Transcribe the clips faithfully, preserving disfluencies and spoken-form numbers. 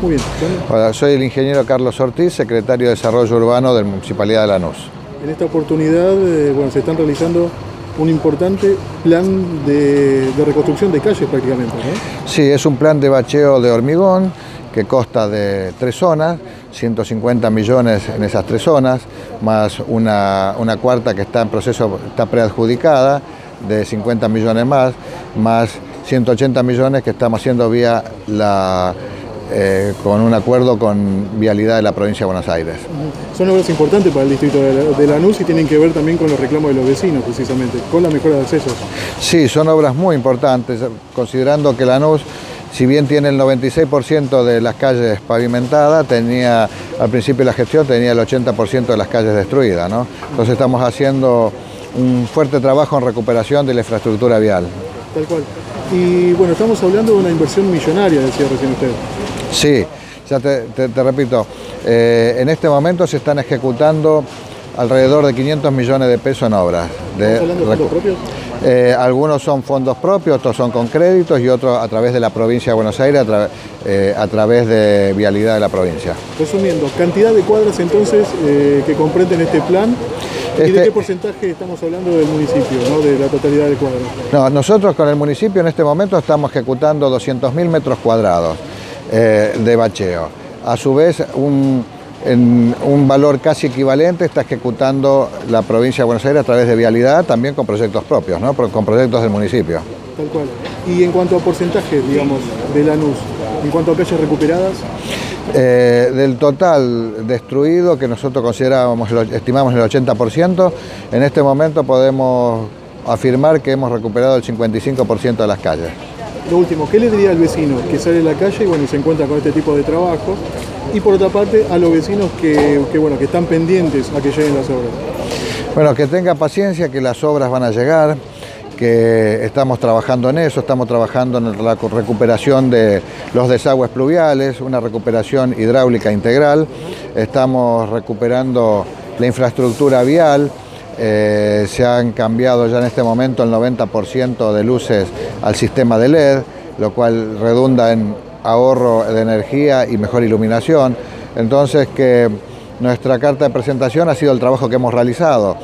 Muy bien. Hola, soy el ingeniero Carlos Ortiz, secretario de Desarrollo Urbano de la Municipalidad de Lanús. En esta oportunidad eh, bueno, se están realizando un importante plan de, de reconstrucción de calles prácticamente, ¿no? Sí, es un plan de bacheo de hormigón que consta de tres zonas, ciento cincuenta millones en esas tres zonas, más una, una cuarta que está en proceso, está preadjudicada, de cincuenta millones más, más ciento ochenta millones que estamos haciendo vía la, eh, con un acuerdo con Vialidad de la Provincia de Buenos Aires. Son obras importantes para el distrito de Lanús y tienen que ver también con los reclamos de los vecinos, precisamente, con la mejora de accesos. Sí, son obras muy importantes, considerando que Lanús, si bien tiene el noventa y seis por ciento de las calles pavimentadas, tenía, al principio de la gestión tenía el ochenta por ciento de las calles destruidas, ¿no? Entonces estamos haciendo un fuerte trabajo en recuperación de la infraestructura vial. Tal cual. Y bueno, estamos hablando de una inversión millonaria, decía recién usted. Sí, ya te, te, te repito, eh, en este momento se están ejecutando alrededor de quinientos millones de pesos en obras. De, ¿Estamos hablando de fondos propios? Eh, algunos son fondos propios, otros son con créditos y otros a través de la provincia de Buenos Aires, a, tra eh, a través de Vialidad de la provincia. Resumiendo, cantidad de cuadras entonces eh, que comprenden este plan. ¿Y este, de qué porcentaje estamos hablando del municipio, ¿no? De la totalidad del cuadro? No, nosotros con el municipio en este momento estamos ejecutando doscientos mil metros cuadrados eh, de bacheo. A su vez, un, en un valor casi equivalente está ejecutando la provincia de Buenos Aires a través de Vialidad, también con proyectos propios, ¿no? Con proyectos del municipio. Tal cual. Y en cuanto a porcentaje, digamos, de Lanús, en cuanto a calles recuperadas. Eh, del total destruido, que nosotros considerábamos, estimamos el ochenta por ciento, en este momento podemos afirmar que hemos recuperado el cincuenta y cinco por ciento de las calles. Lo último, ¿qué le diría al vecino que sale a la calle y, bueno, y se encuentra con este tipo de trabajo? Y por otra parte, a los vecinos que, que, bueno, que están pendientes a que lleguen las obras. Bueno, que tenga paciencia, que las obras van a llegar, que estamos trabajando en eso, estamos trabajando en la recuperación de los desagües pluviales, una recuperación hidráulica integral, estamos recuperando la infraestructura vial, eh, se han cambiado ya en este momento el noventa por ciento de luces al sistema de L E D, lo cual redunda en ahorro de energía y mejor iluminación. Entonces, que nuestra carta de presentación ha sido el trabajo que hemos realizado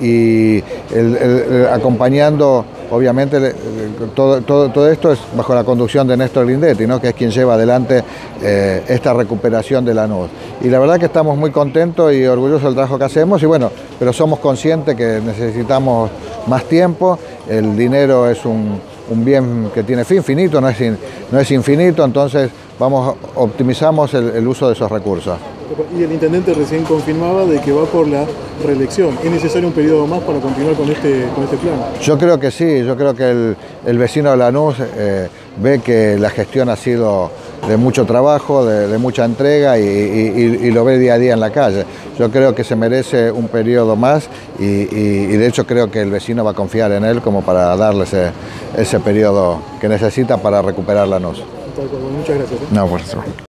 y el, el, el, acompañando, obviamente, el, todo, todo, todo esto es bajo la conducción de Néstor Grindetti, ¿no? Que es quien lleva adelante eh, esta recuperación de Lanús. Y la verdad que estamos muy contentos y orgullosos del trabajo que hacemos, y bueno, pero somos conscientes que necesitamos más tiempo. El dinero es un, un bien que tiene fin finito, no es, in, no es infinito, entonces vamos, optimizamos el, el uso de esos recursos. Y el intendente recién confirmaba de que va por la reelección. ¿Es necesario un periodo más para continuar con este, con este plan? Yo creo que sí, yo creo que el, el vecino de Lanús eh, ve que la gestión ha sido de mucho trabajo, de, de mucha entrega y, y, y lo ve día a día en la calle. Yo creo que se merece un periodo más y, y, y de hecho creo que el vecino va a confiar en él como para darle ese, ese periodo que necesita para recuperar Lanús. Muchas gracias. ¿eh? No, por eso.